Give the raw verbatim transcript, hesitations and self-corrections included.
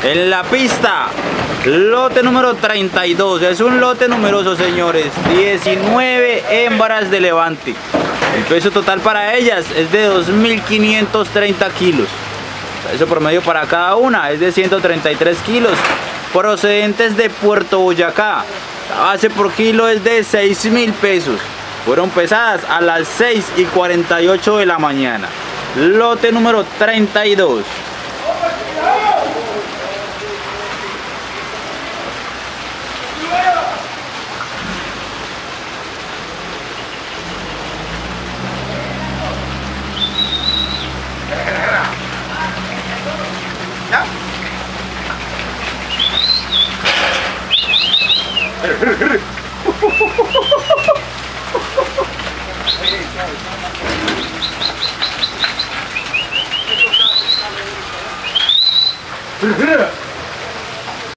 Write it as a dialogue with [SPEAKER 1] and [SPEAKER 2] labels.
[SPEAKER 1] En la pista, lote número treinta y dos. Es un lote numeroso, señores. diecinueve hembras de levante. El peso total para ellas es de dos mil quinientos treinta kilos. El peso promedio para cada una es de ciento treinta y tres kilos. Procedentes de Puerto Boyacá. La base por kilo es de seis mil pesos. Fueron pesadas a las seis y cuarenta y ocho de la mañana. Lote número treinta y dos.